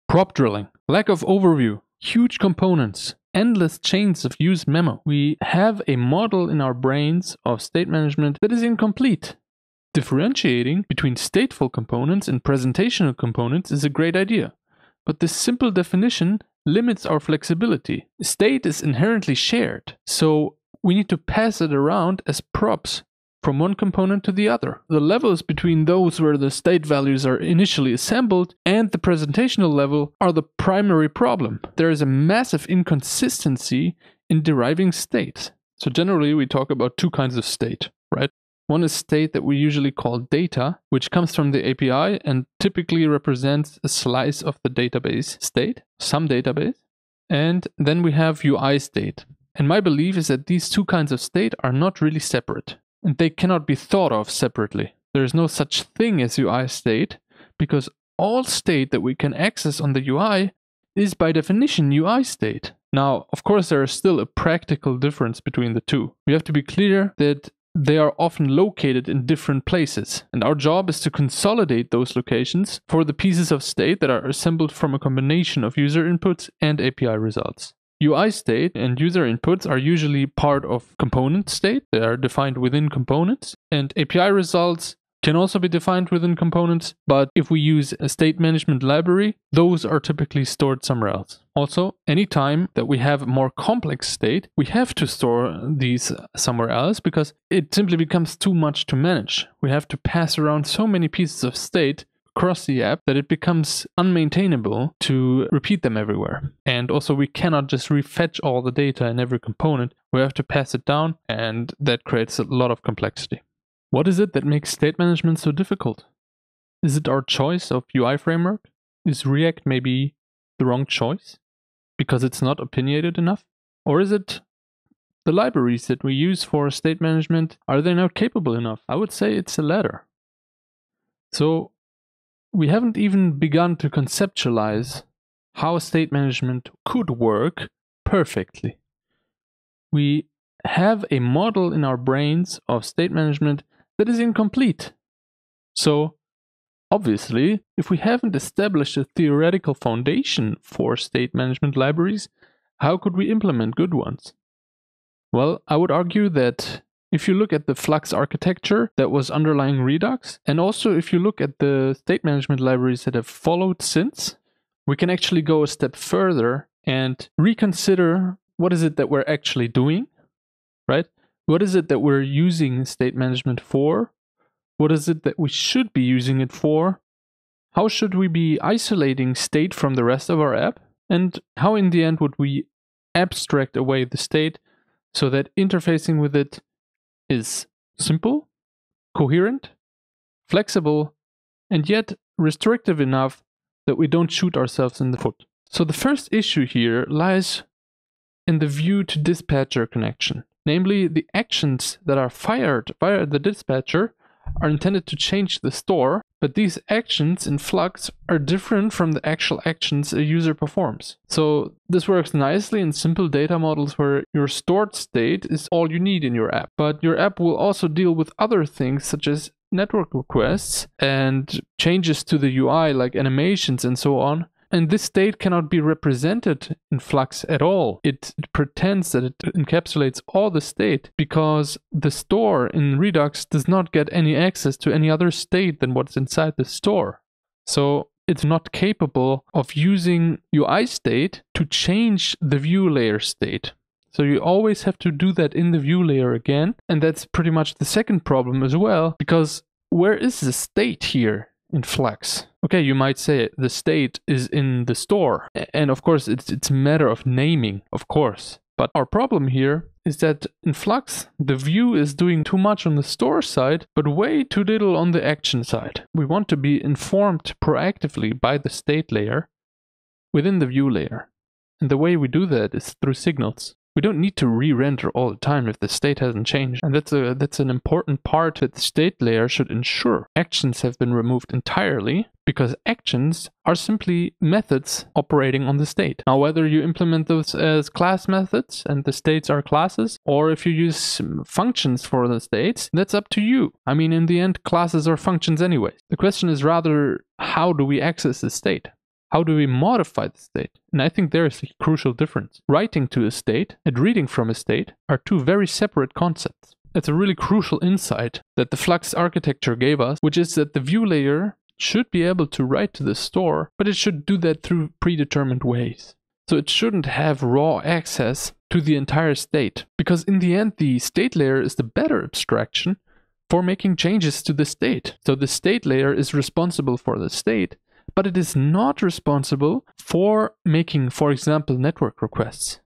Prop drilling, lack of overview, huge components, endless chains of use memo. We have a model in our brains of state management that is incomplete. Differentiating between stateful components and presentational components is a great idea, but this simple definition limits our flexibility. State is inherently shared, so we need to pass it around as props from one component to the other. The levels between those where the state values are initially assembled and the presentational level are the primary problem. There is a massive inconsistency in deriving state. So generally we talk about two kinds of state, right? One is state that we usually call data, which comes from the API and typically represents a slice of the database state, some database. And then we have UI state. And my belief is that these two kinds of state are not really separate. And they cannot be thought of separately. There is no such thing as UI state, because all state that we can access on the UI is by definition UI state. Now, of course, there is still a practical difference between the two. We have to be clear that they are often located in different places, and our job is to consolidate those locations for the pieces of state that are assembled from a combination of user inputs and API results. UI state and user inputs are usually part of component state. They are defined within components, and API results can also be defined within components, but if we use a state management library, those are typically stored somewhere else. Also, anytime that we have a more complex state, we have to store these somewhere else because it simply becomes too much to manage. We have to pass around so many pieces of state across the app that it becomes unmaintainable to repeat them everywhere. And also we cannot just refetch all the data in every component. We have to pass it down, and that creates a lot of complexity. What is it that makes state management so difficult? Is it our choice of UI framework? Is React maybe the wrong choice because it's not opinionated enough? Or is it the libraries that we use for state management, are they not capable enough? I would say it's the latter. So we haven't even begun to conceptualize how state management could work perfectly. We have a model in our brains of state management that is incomplete. So, obviously, if we haven't established a theoretical foundation for state management libraries, how could we implement good ones? Well, I would argue that if you look at the Flux architecture that was underlying Redux, and also if you look at the state management libraries that have followed since, we can actually go a step further and reconsider what is it that we're actually doing, right? What is it that we're using state management for? What is it that we should be using it for? How should we be isolating state from the rest of our app? And how in the end would we abstract away the state so that interfacing with it is simple, coherent, flexible, and yet restrictive enough that we don't shoot ourselves in the foot. So the first issue here lies in the view to dispatcher connection. Namely, the actions that are fired via the dispatcher are intended to change the store, but these actions in Flux are different from the actual actions a user performs. So this works nicely in simple data models where your stored state is all you need in your app, but your app will also deal with other things such as network requests and changes to the UI like animations and so on. And this state cannot be represented in Flux at all. It pretends that it encapsulates all the state because the store in Redux does not get any access to any other state than what's inside the store. So it's not capable of using UI state to change the view layer state. So you always have to do that in the view layer again. And that's pretty much the second problem as well, because where is the state here in Flux? Okay, you might say the state is in the store. And of course, it's a matter of naming, of course. But our problem here is that in Flux, the view is doing too much on the store side, but way too little on the action side. We want to be informed proactively by the state layer within the view layer. And the way we do that is through signals. We don't need to re-render all the time if the state hasn't changed. And that's an important part that the state layer should ensure. Actions have been removed entirely because actions are simply methods operating on the state. Now, whether you implement those as class methods and the states are classes, or if you use functions for the states, that's up to you. I mean, in the end, classes are functions anyway. The question is rather, how do we access the state? How do we modify the state? And I think there is a crucial difference. Writing to a state and reading from a state are two very separate concepts. It's a really crucial insight that the Flux architecture gave us, which is that the view layer should be able to write to the store, but it should do that through predetermined ways. So it shouldn't have raw access to the entire state, because in the end, the state layer is the better abstraction for making changes to the state. So the state layer is responsible for the state, but it is not responsible for making, for example, network requests.